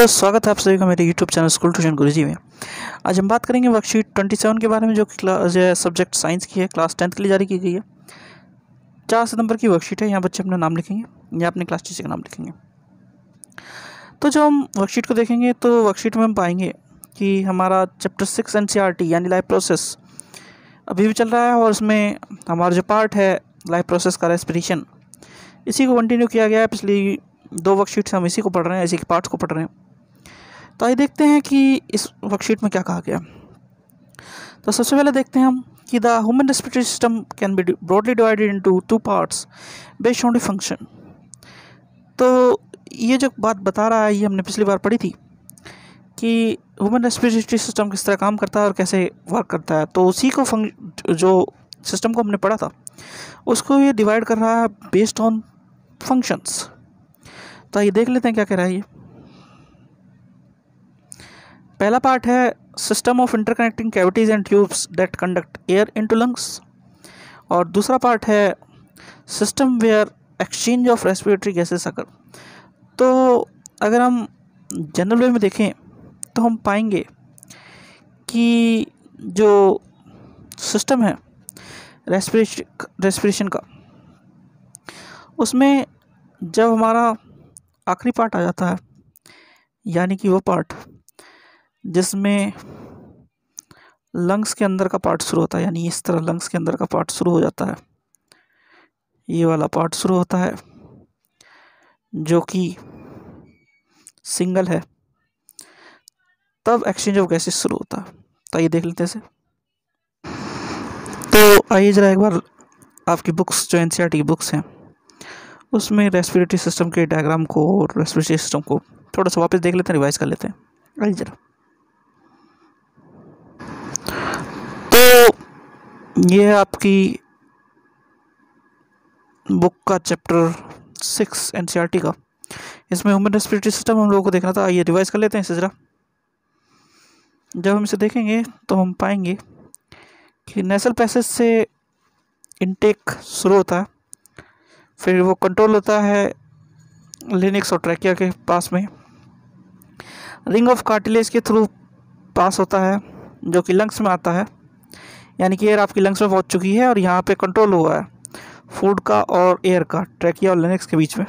तो स्वागत है आप सभी का मेरे YouTube channel school tuition Guruji में। आज हम बात करेंगे वर्कशीट 27 के बारे में, जो कि सब्जेक्ट साइंस की है, क्लास 10th के लिए जारी की गई है। 4 सितंबर की वर्कशीट है। यहाँ बच्चे अपना नाम लिखेंगे या अपने क्लास टीचर का नाम लिखेंगे। तो जब हम वर्कशीट को देखेंगे तो वर्कशीट में हम पाएंगे कि हमारा चैप्टर 6 NCERT यानी लाइफ प्रोसेस अभी भी चल रहा है, और उसमें हमारा जो पार्ट है लाइफ प्रोसेस का रेस्पिरेशन, इसी को कंटिन्यू किया गया है। पिछली 2 वर्कशीट्स हम इसी को पढ़ रहे हैं, इसी के पार्ट्स को पढ़ रहे हैं। तो आइए देखते हैं कि इस वर्कशीट में क्या कहा गया। तो सबसे पहले देखते हैं हम कि the human respiratory system can be broadly divided into 2 parts based on the function. तो ये जो बात बता रहा है, ये हमने पिछली बार पढ़ी थी कि ह्यूमन रेस्पिरेटरी सिस्टम किस तरह काम करता है और कैसे वर्क करता है। तो उसी को जो सिस्टम को हमने पढ़ा था, उसको ये डिवाइड कर रहा है बेस्ड ऑन फंक्शंस। तो आइए देख लेते हैं क्या कह रहा है ये। पहला पार्ट है system of interconnecting cavities and tubes that conduct air into lungs, और दूसरा पार्ट है system where exchange of respiratory gases occur. तो अगर हम जनरल वे में देखें तो हम पाएंगे कि जो सिस्टम है रेस्पिरेशन का, उसमें जब हमारा आखिरी पार्ट आ जाता है, यानी कि वो पार्ट जिसमें लंग्स के अंदर का पार्ट शुरू होता है, यानी इस तरह लंग्स के अंदर का पार्ट शुरू हो जाता है, ये वाला पार्ट शुरू होता है जो कि सिंगल है, तब एक्सचेंज ऑफ गैसेस शुरू होता है। तो ये देख लेते हैं इसे। तो आइए जरा एक बार आपकी बुक्स, जो NCERT की बुक्स हैं, उसमें रेस्पिरेटरी सिस्टम के डायग्राम को और रेस्पिरेटरी सिस्टम को थोड़ा सा वापस देख लेते हैं, रिवाइज कर लेते हैं। आइए जरा। तो ये है आपकी बुक का चैप्टर 6 NCERT का। इसमें ह्यूमन रेस्पिरेटरी सिस्टम हम लोगों को देखना था। आइए रिवाइज कर लेते हैं इसे जरा। जब हम इसे देखेंगे तो हम पाएंगे कि नेसल पैसेज से इनटेक शुरू होता है, फिर वो कंट्रोल होता है लिनिक्स और ट्रैकिया के पास में, रिंग ऑफ कार्टिलेज के थ्रू पास होता है जो कि लंग्स में आता है, यानी कि एयर आपकी लंग्स में पहुंच चुकी है और यहाँ पे कंट्रोल हुआ है फूड का और एयर का, ट्रैकिया और लिनिक्स के बीच में,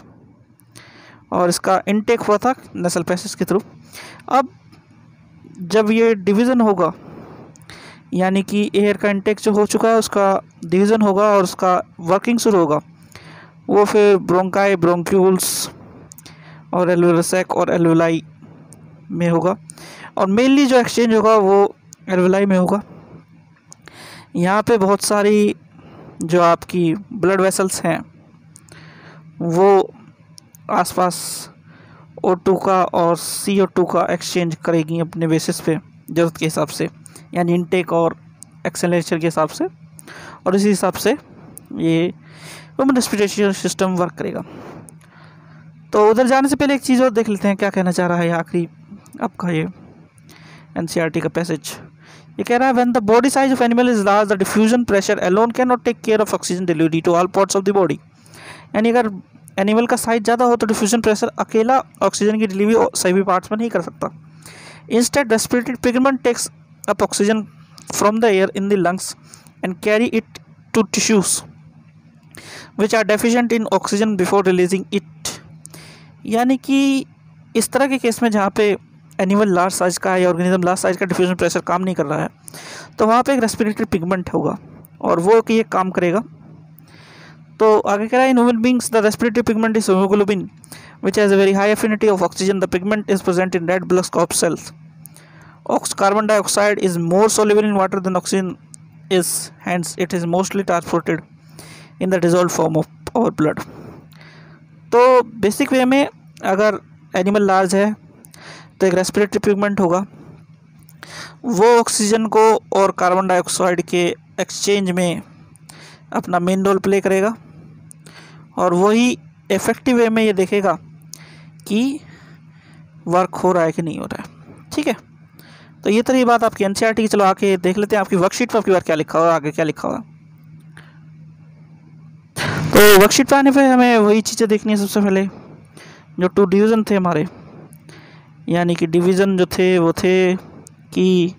और इसका इनटेक हुआ था नेसल पैसेज के थ्रू। अब जब ये डिवीज़न होगा, यानी कि एयर का इनटेक जो हो चुका है उसका डिवीज़न होगा और उसका वर्किंग शुरू होगा, वो फिर ब्रोंकाई, ब्रोंक्यूल्स और एल्वेलर सैक और एल्वेलाई में होगा, और मेनली जो एक्सचेंज होगा वो एल्वेलाई में होगा। यहाँ पे बहुत सारी जो आपकी ब्लड वेसल्स हैं वो आसपास O2 का और CO2 का एक्सचेंज करेगी अपने बेसिस पे, ज़रूरत के हिसाब से, यानी इनटेक और एक्सेलरेशन के हिसाब से, और इसी हिसाब से ये ह्यूमन रेस्पिरेटरी सिस्टम वर्क करेगा। तो उधर जाने से पहले एक चीज़ और देख लेते हैं क्या कहना चाह रहा है आखिरी आपका ये NCERT का पैसेज। ये कह रहा है when the body size of animal is large the diffusion pressure alone can not take care of oxygen delivery to all parts of the body. यानी अगर एनिमल का साइज ज़्यादा हो तो डिफ्यूजन प्रेशर अकेला ऑक्सीजन की डिलीवरी सभी parts में नहीं कर सकता। Instead respiratory pigment takes up oxygen from the air in the lungs and carry it to tissues which are deficient in oxygen before releasing it. यानी कि इस तरह के केस में जहाँ पे एनिमल लार्ज साइज का है या ऑर्गेनिज्म लार्ज साइज का, डिफ्यूजन प्रेशर काम नहीं कर रहा है, तो वहाँ पे एक रेस्पिरेटरी पिगमेंट होगा और वो कि ये काम करेगा। तो आगे कह रहा है in human beings the respiratory pigment is haemoglobin which has a very high affinity of oxygen. The pigment is present in red blood corp cells. Carbon dioxide is more soluble in water than oxygen is, hence it is mostly transported in the dissolved form of our blood। तो basic way में अगर animal large है तो एक respiratory pigment होगा, वो oxygen को और कार्बन डाइऑक्साइड के एक्सचेंज में अपना मेन रोल प्ले करेगा, और वही इफेक्टिव वे में ये देखेगा कि वर्क हो रहा है कि नहीं हो रहा है। ठीक है, तो ये तरह बात आपकी NCERT की। चलो आके देख लेते हैं आपकी वर्कशीट पर आपकी बार क्या लिखा हुआ, आगे क्या लिखा हुआ। तो वर्कशीट पर आने पे हमें वही चीज़ें देखनी है। सबसे पहले जो 2 डिवीज़न थे हमारे, यानी कि डिवीज़न जो थे वो थे कि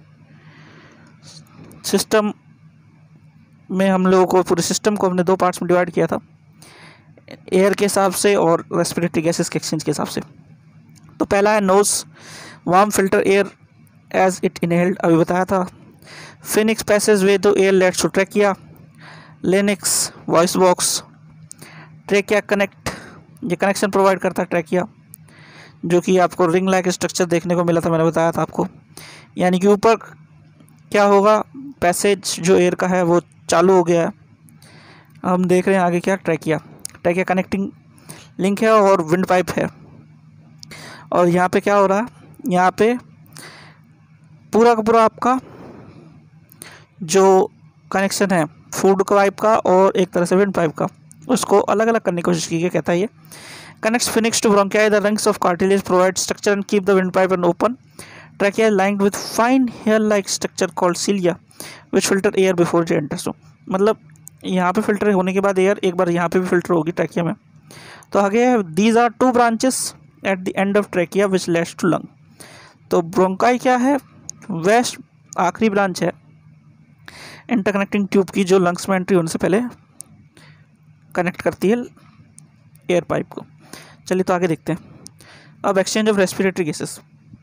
सिस्टम में हम लोगों को पूरे सिस्टम को हमने 2 पार्ट्स में डिवाइड किया था, एयर के हिसाब से और रेस्पिरेटरी गैसेस के एक्सचेंज के हिसाब से। तो पहला है nose, warm filter air as it inhaled, अभी बताया था। Pharynx passageway to air leads to trachea, larynx voice box, trachea connect, ये कनेक्शन प्रोवाइड करता है ट्रैकिया, जो कि आपको रिंग लाइक स्ट्रक्चर देखने को मिला था, मैंने बताया था आपको। यानी कि ऊपर क्या होगा, पैसेज जो एयर का है वो चालू हो गया है। हम देख रहे हैं आगे क्या, ट्रैकिया, ट्रैकिया कनेक्टिंग लिंक है और विंड पाइप है। और यहाँ पे क्या हो रहा है, यहाँ पे पूरा का पूरा आपका जो कनेक्शन है फूड पाइप का और एक तरह से विंड पाइप का, उसको अलग अलग करने की कोशिश की है। कहता है ये connects phoenix to bronchi, the rings of cartilage provide structure and keep the windpipe and open. Trachea is lined with fine hair-like structure called cilia, which filter air before it enters. So, मतलब यहाँ पे filter होने के बाद air एक बार यहाँ पे भी फिल्टर होगी ट्रैकिया में। तो आगे these are 2 branches at the end of trachea which leads to lung. तो ब्रोंकाई क्या है, वेस्ट आखिरी ब्रांच है इंटरकनेक्टिंग ट्यूब की, जो लंग्स में एंट्री होने से पहले कनेक्ट करती है एयर पाइप को। चलिए तो आगे देखते हैं। अब exchange of respiratory gases,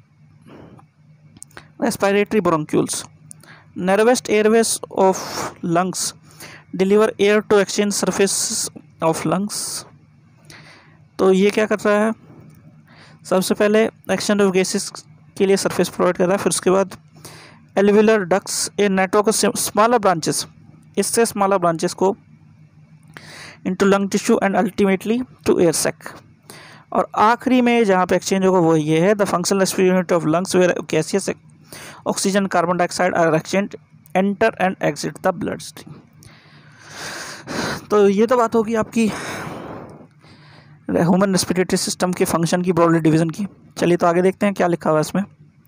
respiratory bronchioles, narrowest airways of lungs deliver air to exchange surface of lungs. तो ये क्या कर रहा है, सबसे पहले एक्सचेंज ऑफ गैसेस के लिए सरफेस प्रोवाइड कर रहा है, फिर उसके बाद alveolar ducts a network of smaller branches, इससे स्मॉलर ब्रांचेस को into lung tissue and ultimately to air sac. और आखिरी में जहाँ पे एक्सचेंज होगा वो ये है, the functional respiratory unit of lungs where gaseous oxygen carbon dioxide are exchange enter and exit the blood stream. तो ये तो बात होगी आपकी ह्यूमन रेस्पिरेटरी सिस्टम के फंक्शन की, ब्रॉडली डिवीज़न की। चलिए तो आगे देखते हैं क्या लिखा हुआ है इसमें।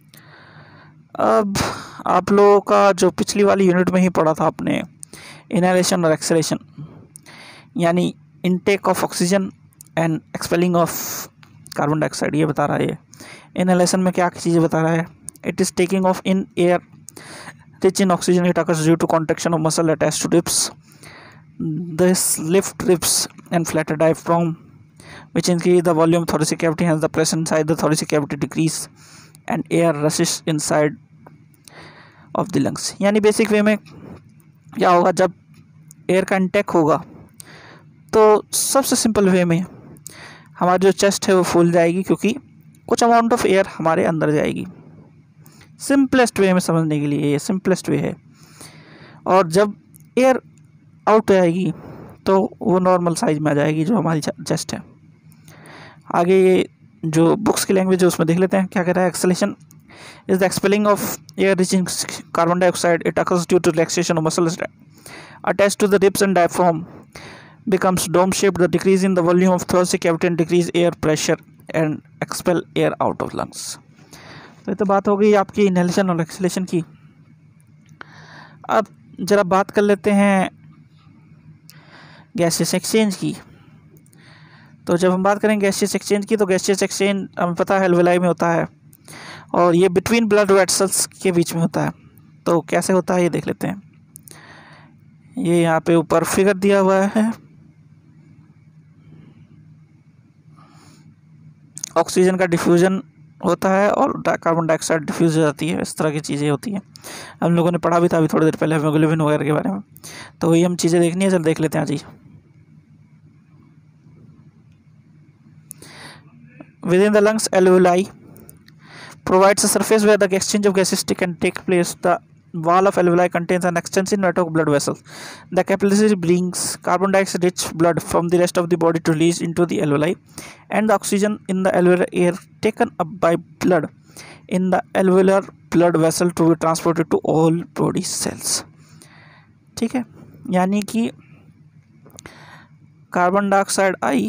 अब आप लोगों का जो पिछली वाली यूनिट में ही पढ़ा था आपने, इनहेलेशन और एक्सहेलेशन, यानी intake of oxygen and expelling of carbon dioxide, ये बता रहा है। ये इनहेलेशन में क्या चीज़ें बता रहा है, it is taking of in air rich in oxygen, it occurs due to contraction of muscle attached to ribs, this lift ribs and flatter diaphragm which increase the volume of thoracic cavity, hence the pressure inside the thoracic cavity decrease and air rushes inside of the lungs। यानी basic way में क्या होगा, जब air का intake होगा तो सबसे simple way में हमारी जो चेस्ट है वो फूल जाएगी, क्योंकि कुछ अमाउंट ऑफ एयर हमारे अंदर जाएगी। सिंपलेस्ट वे में समझने के लिए ये सिंपलेस्ट वे है। और जब एयर आउट जाएगी तो वो नॉर्मल साइज में आ जाएगी जो हमारी चेस्ट है। आगे ये जो बुक्स की लैंग्वेज है उसमें देख लेते हैं क्या कह रहा है। Exhalation is the expelling of air rich in carbon dioxide, it occurs due to relaxation of muscles attached to the ribs and diaphragm, becomes dome shaped, the decrease in the volume of thoracic cavity and decrease air pressure and expel air out of lungs। तो ये तो बात हो गई आपकी inhalation और exhalation की। अब जरा बात कर लेते हैं गैसियस एक्सचेंज की। तो जब हम बात करें गैसियस एक्सचेंज की, तो गैसियस एक्सचेंज हमें पता है एल्वेलाई में होता है और ये बिटवीन ब्लड वेसल्स के बीच में होता है। तो कैसे होता है ये देख लेते हैं। ये यहाँ पे ऊपर फिगर दिया हुआ है। ऑक्सीजन का डिफ्यूजन होता है और कार्बन डाइऑक्साइड डिफ्यूज हो जाती है, इस तरह की चीज़ें होती हैं। हम लोगों ने पढ़ा भी था अभी थोड़ी देर पहले हीमोग्लोबिन वगैरह के बारे में। तो वही हम चीज़ें देखनी है, चल देख लेते हैं जी। Within the lungs, alveoli provides a surface where the exchange of gases can take place. The wall of alveoli contains an extensive network of blood vessels. The capillary brings carbon dioxide-rich blood from the rest of the body to release into the alveoli, and the oxygen in the alveolar air taken up by blood in the alveolar blood vessel to be transported to all body cells। ठीक है, यानी कि carbon dioxide आई,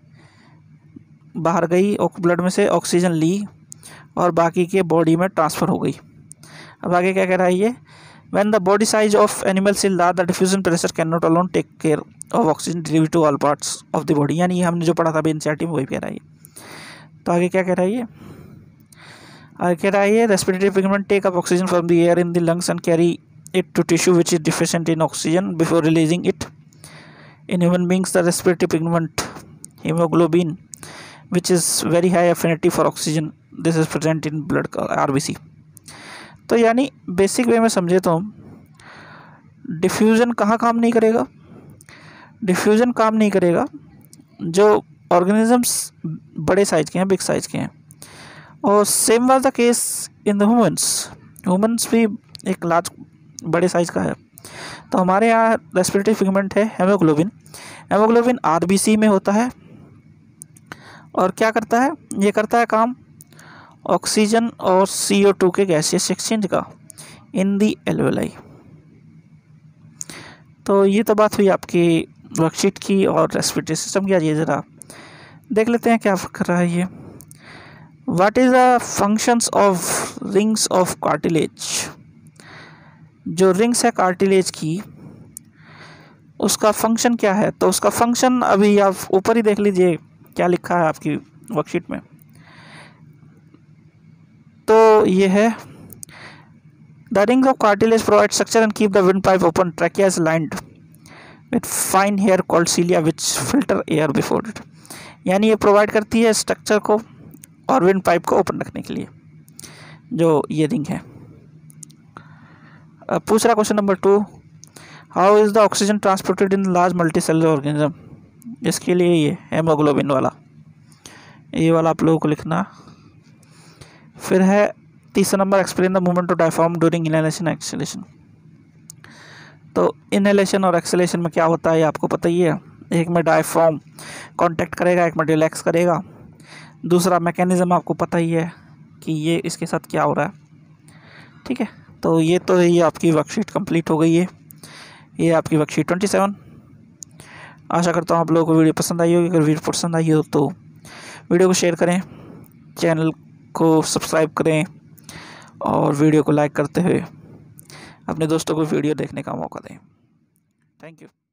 बाहर गई, blood में से oxygen ली और बाकी के बॉडी में ट्रांसफ़र हो गई। अब आगे क्या कह रहा है ये, when the body size of animal is large the diffusion pressure can not alone take care of oxygen delivery to all parts of the body. यानी हमने जो पढ़ा था एनसीईआरटी में वही कह रहा है ये। तो आगे क्या कह रहा है ये, कह रहा है respiratory pigment take up oxygen from the air in the lungs and carry it to tissue which is deficient in oxygen before releasing it. In human beings, the respiratory pigment hemoglobin, which is very high affinity for oxygen, this is present in blood RBC. तो यानी basic way में समझे तो diffusion कहाँ काम नहीं करेगा, diffusion काम नहीं करेगा जो ऑर्गेनिजम्स बड़े साइज के हैं, बिग साइज के हैं. और same was the case in the humans भी एक लार्ज बड़े साइज का है. तो हमारे यहाँ रेस्पिरेटरी पिगमेंट है हेमोग्लोबिन. हेमोग्लोबिन आरबीसी में होता है और क्या करता है, ये करता है काम ऑक्सीजन और CO2 के गैसियस एक्सचेंज का इन दी एल्वेलाई. तो ये तो बात हुई आपकी वर्कशीट की और रेस्पिरेटरी सिस्टम की. आज ये ज़रा देख लेते हैं क्या कर रहा है ये. What is the functions of rings of cartilage. जो रिंग्स है कार्टिलेज की उसका फंक्शन क्या है. तो उसका फंक्शन अभी आप ऊपर ही देख लीजिए क्या लिखा है आपकी वर्कशीट में. तो ये है the rings of cartilage provide structure and keep the windpipe open. Trachea is lined with fine hair called cilia which filter air before it. यानी ये प्रोवाइड करती है स्ट्रक्चर को और विंड पाइप को ओपन रखने के लिए जो ये रिंग है. पूछ रहा question number 2, how is the oxygen transported in large multicellular organism. इसके लिए ये हेमोग्लोबिन वाला, ये वाला आप लोगों को लिखना. फिर है तीसरा number, explain the movement of diaphragm during inhalation exhalation. तो इनहेलेशन और एक्सहेलेशन में क्या होता है आपको पता ही है. एक में डायफ्राम कांटेक्ट करेगा, एक में रिलैक्स करेगा. दूसरा मैकेनिज्म आपको पता ही है कि ये इसके साथ क्या हो रहा है. ठीक है, तो ये आपकी वर्कशीट कंप्लीट हो गई है. ये आपकी वर्कशीट 27. आशा करता हूँ आप लोगों को वीडियो पसंद आई होगी. अगर वीडियो पसंद आई हो तो वीडियो को शेयर करें, चैनल को सब्सक्राइब करें और वीडियो को लाइक करते हुए अपने दोस्तों को वीडियो देखने का मौका दें. Thank you.